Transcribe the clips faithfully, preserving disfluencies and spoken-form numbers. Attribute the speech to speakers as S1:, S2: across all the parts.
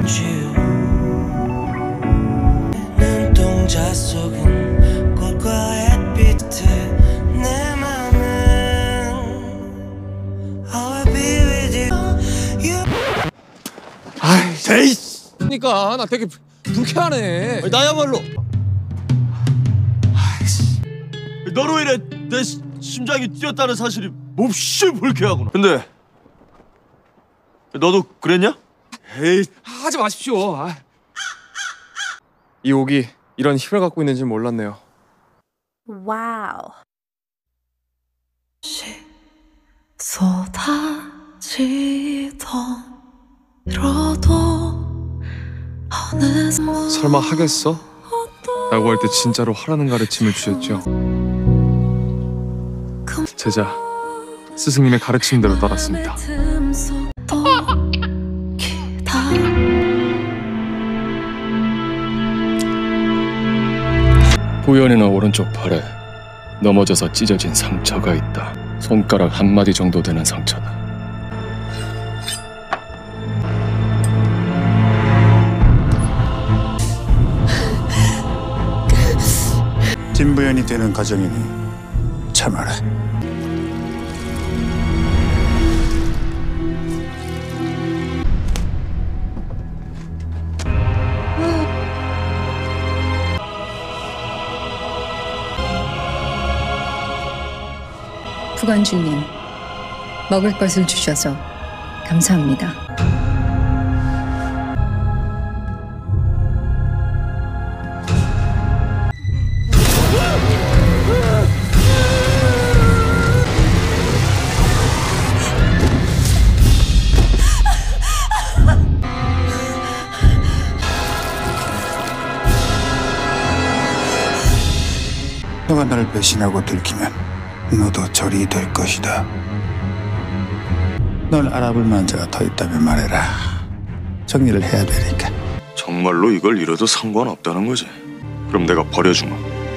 S1: 눈동자 속은 꽃과 햇빛들 내 맘은 I'll be with you.
S2: 아이, 제이. 그러니까 나 되게 불쾌하네.
S3: 아니, 나야말로. 아이씨. 너로 인해 내 시, 심장이 뛰었다는 사실이 몹시 불쾌하구나. 근데 너도 그랬냐?
S2: 에이, 하지 마십시오. 아. 이 옥이 이런 힘을 갖고 있는지 몰랐네요.
S4: 와우.
S5: 쏟아지던 이러도 어느새
S2: 설마 하겠어? 라고 할 때 진짜로 하라는 가르침을 주셨죠. 제자, 스승님의 가르침대로 따랐습니다.
S6: 보현이는 오른쪽 팔에 넘어져서 찢어진 상처가 있다. 손가락 한 마디 정도 되는 상처다.
S7: 김부연이 되는 과정이니 참아라.
S8: 부관주님, 먹을 것을 주셔서 감사합니다.
S7: 너가 나를 배신하고 들키면 너도 절이 될 것이다. 널 알아볼 만자가 더 있다면 말해라. 정리를 해야 되니까.
S3: 정말로 이걸 잃어도 상관없다는 거지. 그럼 내가 버려주마.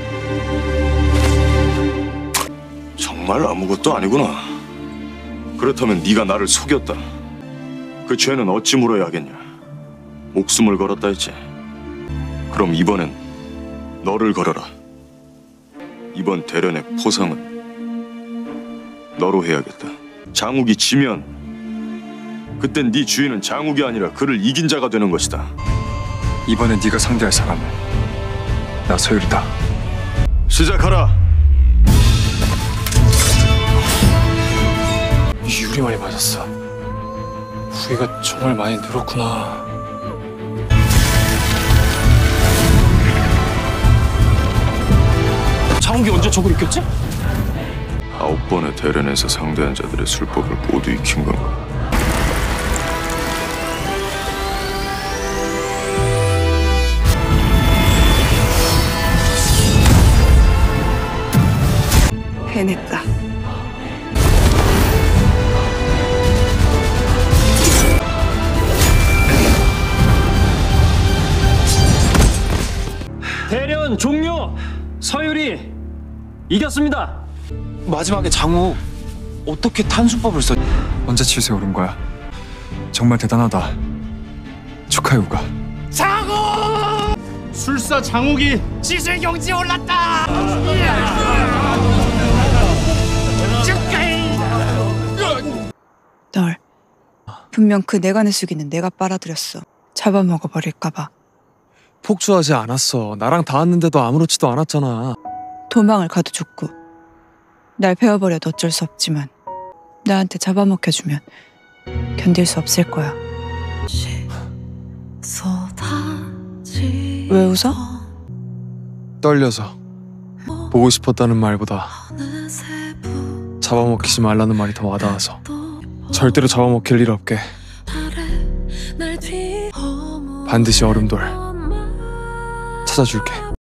S3: 정말 아무것도 아니구나. 그렇다면 네가 나를 속였다. 그 죄는 어찌 물어야 하겠냐. 목숨을 걸었다 했지. 그럼 이번엔 너를 걸어라. 이번 대련의 포상은 너로 해야겠다. 장욱이 지면 그땐 네 주인은 장욱이 아니라 그를 이긴 자가 되는 것이다.
S2: 이번엔 네가 상대할 사람은 나 서율이다.
S3: 시작하라.
S2: 유리 많이 맞았어. 후기가 정말 많이 늘었구나. 장욱이 언제 저걸 익혔지?
S3: 아홉 번의 대련에서 상대한 자들의 술법을 모두 익힌 건가?
S4: 해냈다.
S9: 대련 종료! 서율이 이겼습니다.
S2: 마지막에 장욱 어떻게 탄수법을 써? 언제 칠세 오른 거야? 정말 대단하다. 축하해 우가.
S9: 장욱! 술사 장욱이 지술 경지에 올랐다.
S4: 널 분명 그 내간의 수기는 내가 빨아들였어. 잡아먹어버릴까봐.
S2: 폭주하지 않았어. 나랑 닿았는데도 아무렇지도 않았잖아.
S4: 도망을 가도 좋고 날 베어버려도 어쩔 수 없지만 나한테 잡아먹혀주면 견딜 수 없을 거야. 왜 웃어?
S2: 떨려서. 보고 싶었다는 말보다 잡아먹히지 말라는 말이 더 와닿아서. 절대로 잡아먹힐 일 없게 반드시 얼음돌 찾아줄게.